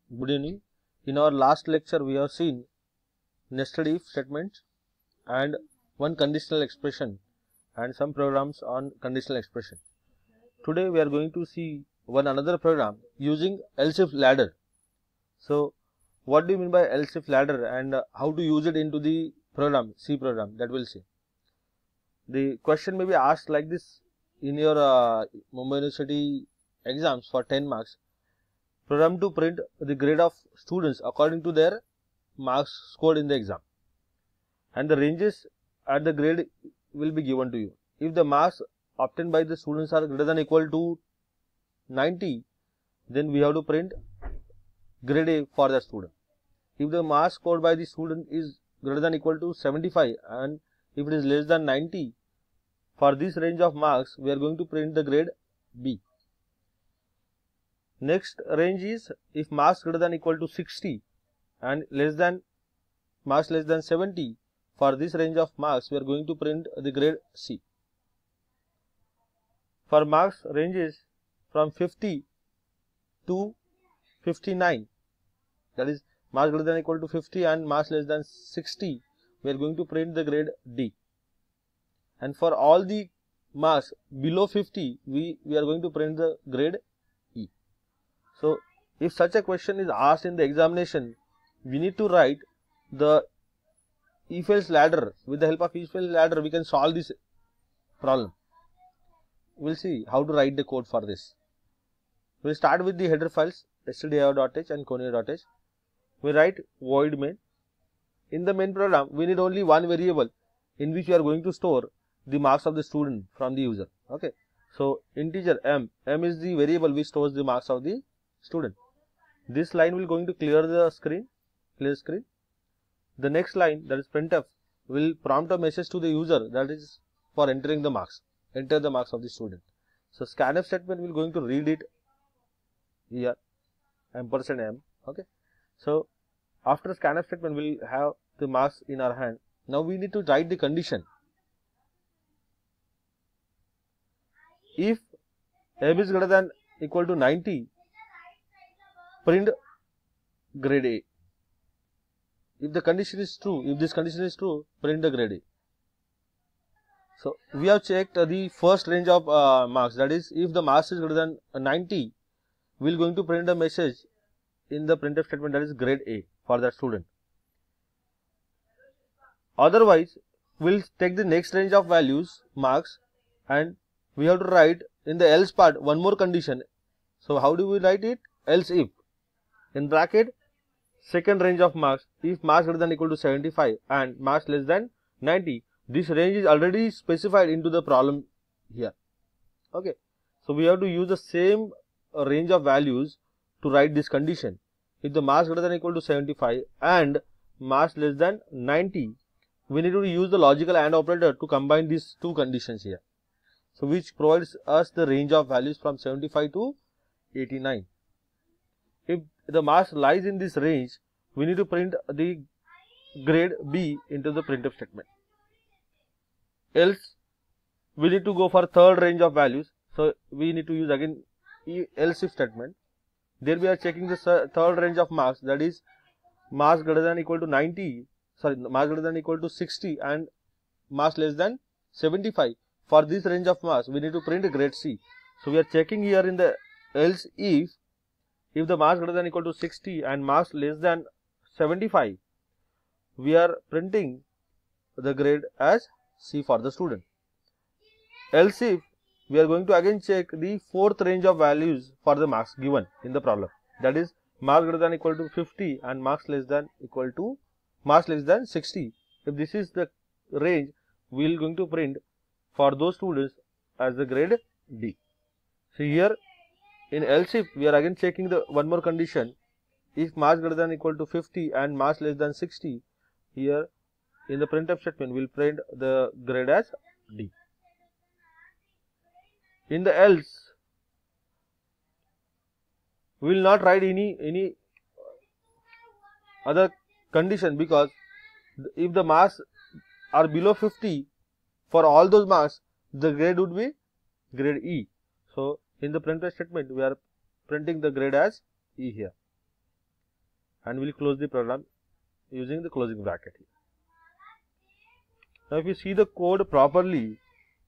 Good evening. In our last lecture, we have seen nested if statements and one conditional expression and some programs on conditional expression. Today, we are going to see one another program using else if ladder. So, what do you mean by else if ladder and how to use it into the program, C program, that we'll see. The question may be asked like this in your Mumbai University exams for 10 marks. Program to print the grade of students according to their marks scored in the exam, and the ranges at the grade will be given to you. If the marks obtained by the students are greater than or equal to 90, then we have to print grade A for the student. If the marks scored by the student is greater than or equal to 75 and if it is less than 90, for this range of marks we are going to print the grade B. Next range is if marks greater than or equal to 60 and marks less than 70, for this range of marks we are going to print the grade C. For marks ranges from 50 to 59, that is marks greater than or equal to 50 and marks less than 60, we are going to print the grade D. And for all the marks below 50, we are going to print the grade E. So, if such a question is asked in the examination, we need to write the if else ladder. With the help of if else ladder, we can solve this problem. We will see how to write the code for this. We will start with the header files stdio.h and conio.h. We write void main. In the main program, we need only one variable in which we are going to store the marks of the student from the user. Okay. So, integer m is the variable which stores the marks of the student. This line will going to clear the screen, The next line, that is printf, will prompt a message to the user, that is for entering the marks. Enter the marks of the student. So, scanf statement will going to read it here, %m. Okay. So, after scanf statement, we will have the marks in our hand. Now, we need to write the condition. If m is greater than or equal to 90, print grade A. If the condition is true, if this condition is true, print the grade A. So, we have checked the first range of marks, that is if the marks is greater than 90, we are going to print a message in the printf statement, that is grade A for that student. Otherwise, we will take the next range of values, marks, and we have to write in the else part one more condition. So, how do we write it? Else if, in bracket, second range of marks, if marks greater than or equal to 75 and marks less than 90, this range is already specified into the problem here. Okay. So, we have to use the same range of values to write this condition. If the marks greater than or equal to 75 and marks less than 90, we need to use the logical AND operator to combine these two conditions here. So, which provides us the range of values from 75 to 89. If the marks lies in this range, we need to print the grade B into the printf statement. Else, we need to go for third range of values. So, we need to use again else if statement. There we are checking the third range of marks, that is marks greater than or equal to 90, marks greater than or equal to 60 and marks less than 75. For this range of marks, we need to print grade C. So, we are checking here in the else if the marks greater than or equal to 60 and marks less than 75, we are printing the grade as C for the student. Else if, we are going to again check the fourth range of values for the marks given in the problem. That is marks greater than or equal to 50 and marks less than 60. If this is the range, we are going to print for those students as the grade D. So, here in else if, we are again checking the one more condition. If marks greater than or equal to 50 and marks less than 60, here in the printf statement, we will print the grade as D. In the else, we will not write any other condition, because if the marks are below 50, for all those marks, the grade would be grade E. So, in the printf statement, we are printing the grade as E here. and we'll close the program using the closing bracket here. Now, if you see the code properly,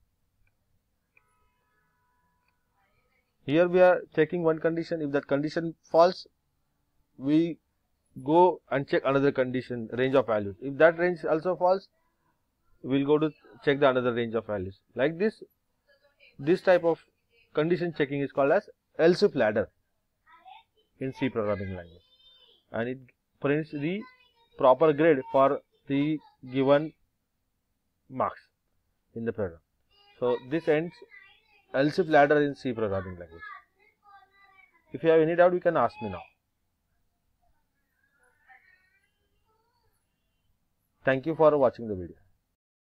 here we are checking one condition. If that condition false, we go and check another condition range of values. If that range also false, we'll go to check the another range of values. Like this type of condition checking is called as else if ladder in C programming language, and it prints the proper grade for the given marks in the program. So this ends else if ladder in C programming language. If you have any doubt, you can ask me now. Thank you for watching the video.